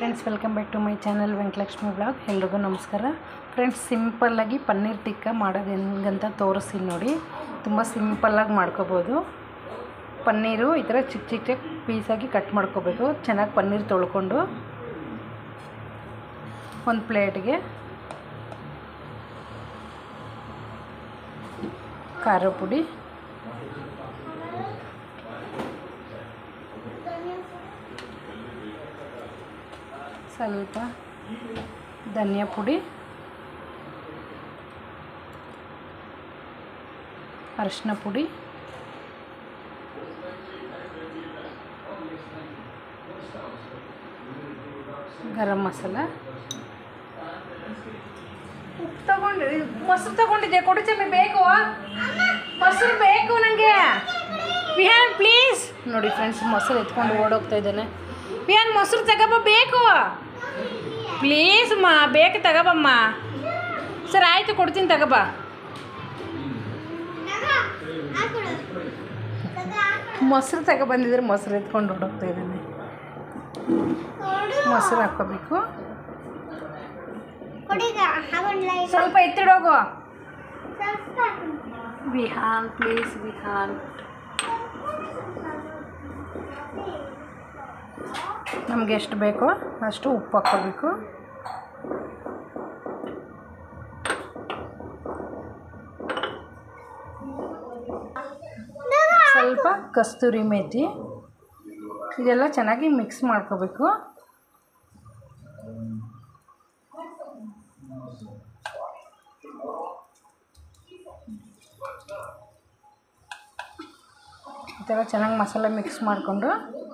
Friends, welcome back to my channel Venkatalakshmi blog. ಎಲ್ರಿಗೂ ನಮಸ್ಕಾರ. Friends, ಸಿಂಪಲ್ಲಾಗಿ ಪನ್ನೀರ್ ಟಿಕ್ಕಾ ಮಾಡೋದು ಹೆಂಗಂತ ತೋರಿಸ್ತೀನಿ ನೋಡಿ. ತುಂಬ ಸಿಂಪಲ್ಲಾಗಿ ಮಾಡ್ಕೋಬೋದು. ಪನ್ನೀರು ಈ ಥರ ಚಿಕ್ಕ ಚಿಕ್ಕ ಪೀಸಾಗಿ ಕಟ್ ಮಾಡ್ಕೋಬೇಕು. ಚೆನ್ನಾಗಿ ಪನ್ನೀರ್ ತೊಳ್ಕೊಂಡು ಒಂದು ಪ್ಲೇಟ್ಗೆ ಖಾರ ಪುಡಿ, ಸ್ವಲ್ಪ ಧನಿಯಾ ಪುಡಿ, ಅರಿಶಿನ ಪುಡಿ, ಗರಂ ಮಸಾಲ, ಉಪ್ಪು ತಗೊಂಡು ಮೊಸರು ತಗೊಂಡಿದ್ದೆ. ಕೊಡುಚಮ್ಮಿ ಬೇಕು, ಮೊಸರು ಬೇಕು ನನಗೆ. ವಿಹಾನ್ ಪ್ಲೀಸ್. ನೋಡಿ ಫ್ರೆಂಡ್ಸ್, ಮೊಸರು ಎತ್ಕೊಂಡು ಓಡೋಗ್ತಾ ಇದ್ದಾನೆ. ವಿಹಾನ್ ಮೊಸರು ತಗೋಬ ಬೇಕು ಪ್ಲೀಸ್. ಬೇಕು ತಗೋಬಮ್ಮ. ಸರ್ ಆಯಿತು, ಕೊಡ್ತೀನಿ ತಗೋಬ. ಮೊಸರು ತಗೊಬಂದಿದ್ರೆ ಮೊಸರು ಎತ್ಕೊಂಡು ಓಡೋಗ್ತಾ ಇದ್ದಾನೆ. ಮೊಸರು ಹಾಕ್ಕೋಬೇಕು. ಸ್ವಲ್ಪ ಎತ್ತಿಡೋಗು. ವಿಹಾನ್ ಪ್ಲೀಸ್, ವಿಹಾನ್. ನಮಗೆ ಎಷ್ಟು ಬೇಕೋ ಅಷ್ಟು ಉಪ್ಪು ಹಾಕ್ಕೋಬೇಕು. ಸ್ವಲ್ಪ ಕಸ್ತೂರಿ ಮೇಥಿ. ಇದೆಲ್ಲ ಚೆನ್ನಾಗಿ ಮಿಕ್ಸ್ ಮಾಡ್ಕೋಬೇಕು. ಈ ಥರ ಚೆನ್ನಾಗಿ ಮಸಾಲೆ ಮಿಕ್ಸ್ ಮಾಡಿಕೊಂಡು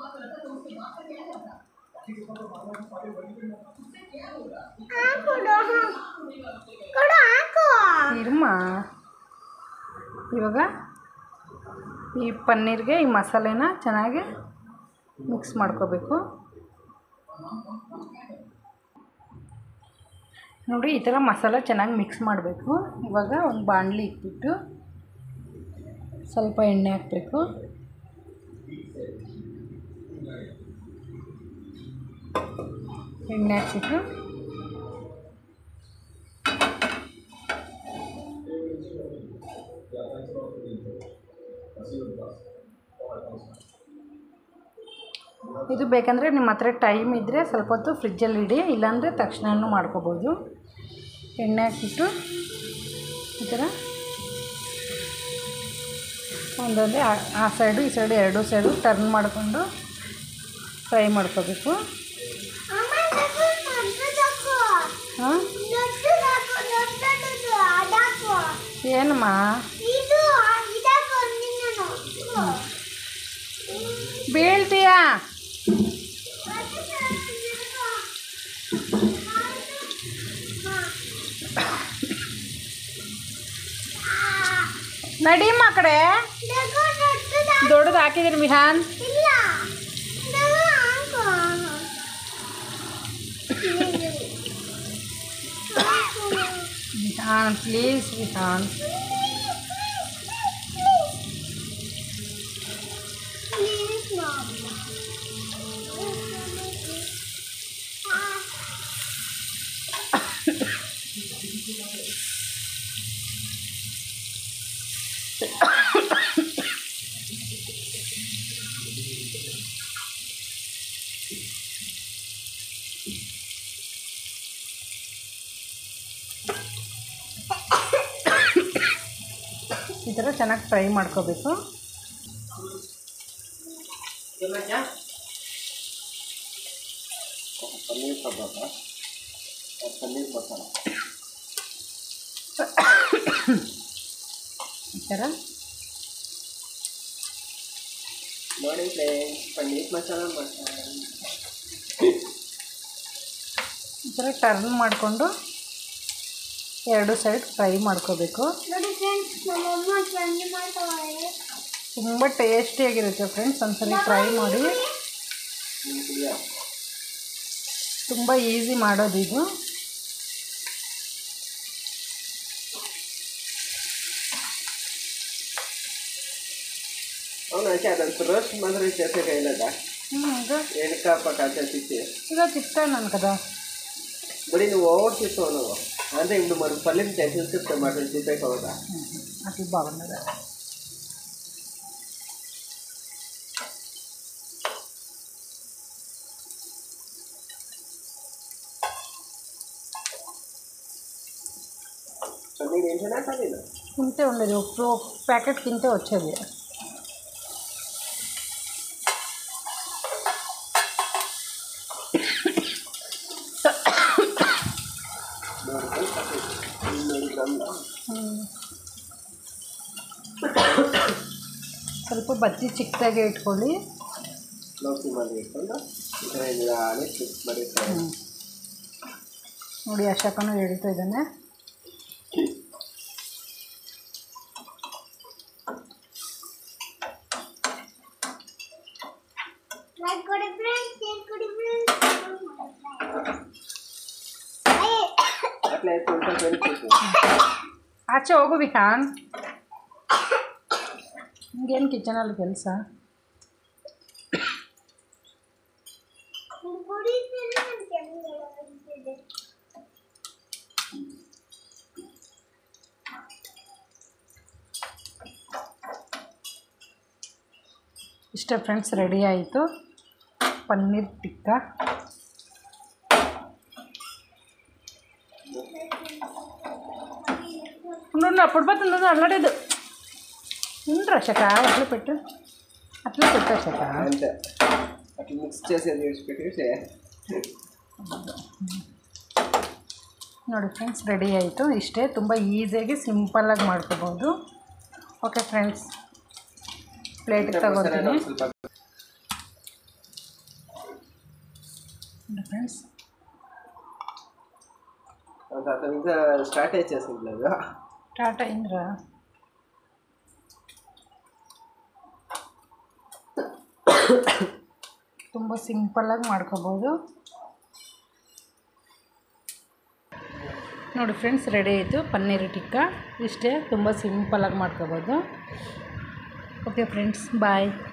ಇರಮ್ಮ. ಇವಾಗ ಈ ಪನ್ನೀರ್ಗೆ ಈ ಮಸಾಲೆನ ಚೆನ್ನಾಗಿ ಮಿಕ್ಸ್ ಮಾಡ್ಕೋಬೇಕು. ನೋಡಿ, ಈ ಥರ ಮಸಾಲೆ ಚೆನ್ನಾಗಿ ಮಿಕ್ಸ್ ಮಾಡಬೇಕು. ಇವಾಗ ಒಂದು ಬಾಣಲಿ ಇಟ್ಬಿಟ್ಟು ಸ್ವಲ್ಪ ಎಣ್ಣೆ ಹಾಕಬೇಕು. ಎಣ್ಣೆ ಹಾಕ್ಬಿಟ್ಟು ಇದು ಬೇಕಂದರೆ ನಿಮ್ಮ ಹತ್ರ ಟೈಮ್ ಇದ್ದರೆ ಸ್ವಲ್ಪ ಹೊತ್ತು ಫ್ರಿಜ್ಜಲ್ಲಿ ಇಡಿ, ಇಲ್ಲಾಂದರೆ ತಕ್ಷಣವೂ ಮಾಡ್ಕೋಬೋದು. ಎಣ್ಣೆ ಹಾಕ್ಬಿಟ್ಟು ಈ ಥರ ಒಂದೊಂದೇ ಆ ಸೈಡು ಈ ಸೈಡು ಎರಡೂ ಸೈಡು ಟರ್ನ್ ಮಾಡಿಕೊಂಡು ಫ್ರೈ ಮಾಡ್ಕೋಬೇಕು. ಹಾಂ, ಏನಮ್ಮ? ಬೀಳ್ತೀಯಾ? ನಡಿಯಮ್ಮ ಆ ಕಡೆ. ದೊಡ್ಡದು ಹಾಕಿದ್ದೀರಿ ವಿಹಾನ್. ವಿಹಾನ್ ಪ್ಲೀಸ್, ವಿಹಾನ್. ಈ ಥರ ಚೆನ್ನಾಗಿ ಫ್ರೈ ಮಾಡ್ಕೋಬೇಕು. ಈ ಥರ ನೋಡಿ ಫ್ರೆಂಡ್ಸ್, ಪನ್ನೀರ್ ಮಸಾಲ ಈ ಥರ ಟರ್ನ್ ಮಾಡಿಕೊಂಡು ಎರಡು ಸೈಡ್ ಫ್ರೈ ಮಾಡ್ಕೋಬೇಕು. ತುಂಬ ಟೇಸ್ಟಿಯಾಗಿರುತ್ತೆ ಫ್ರೆಂಡ್ಸ್. ಒಂದ್ಸಲ ಟ್ರೈ ಮಾಡಿ. ತುಂಬ ಈಸಿ ಮಾಡೋದು ಇದು. అవునా చేద్దాం రోస్ట్ మాత్రం చేసే కైనా ఎనకప్ప కాచా తిప్పి ఇక తిప్పాను కదా. మరి నువ్వు ఓవర్ తిప్పావు నువ్వు అంటే ఇప్పుడు మరి పల్లెని టెన్షన్ తిప్పావు మాట తిప్పే కదా అట్లా బాగున్నదా. పన్నీర్ ఏంటన్నా పన్నీర్ తింటే ఉండేది ఒక ప్యాకెట్ తింటే వచ్చేది. ಸ್ವಲ್ಪ ಬಜ್ಜಿ ಚಿಕ್ಕದಾಗಿ ಇಟ್ಕೊಳ್ಳಿ. ಲೋಕಿ ಮಾಡಿ ಇಟ್ಕೊಂಡು ನೋಡಿ ಅಶೋಕನು ಹೇಳ್ತಾ ಇದ್ದಾನೆ. ಆಚೆ ಹೋಗು ವಿಹಾನ್, ನಿಮಗೇನು ಕಿಚನಲ್ಲಿ ಕೆಲಸ? ಇಷ್ಟ ಫ್ರೆಂಡ್ಸ್, ರೆಡಿ ಆಯಿತು ಪನ್ನೀರ್ ಟಿಕ್ಕಾ. ఉండు అప్పుడు పోతుంది అల్లడేదు. ఉండ్రా అశక అట్లా పెట్టు, అట్లా పెట్టు అశక. అంతే అట్లా మిక్స్ చేసేది పెట్టేసి ನೋಡಿ ಫ್ರೆಂಡ್ಸ್, ರೆಡಿ ಆಯಿತು. ಇಷ್ಟೇ, ತುಂಬ ಈಸಿಯಾಗಿ ಸಿಂಪಲ್ಲಾಗಿ ಮಾಡ್ಕೋಬೋದು. ಓಕೆ ಫ್ರೆಂಡ್ಸ್, ಪ್ಲೇಟಿಗೆ ತಗೋತೀನಿ ಫ್ರೆಂಡ್ಸ್. స్టార్ట్ చేసేసింది టాటా ఇంద్రా. ತುಂಬ ಸಿಂಪಲ್ಲಾಗಿ ಮಾಡ್ಕೋಬೋದು. ನೋಡಿ ಫ್ರೆಂಡ್ಸ್, ರೆಡಿ ಆಯಿತು ಪನ್ನೀರ್ ಟಿಕ್ಕಾ. ಇಷ್ಟೇ, ತುಂಬ ಸಿಂಪಲ್ಲಾಗಿ ಮಾಡ್ಕೋಬೋದು. ಓಕೆ ಫ್ರೆಂಡ್ಸ್, ಬಾಯ್.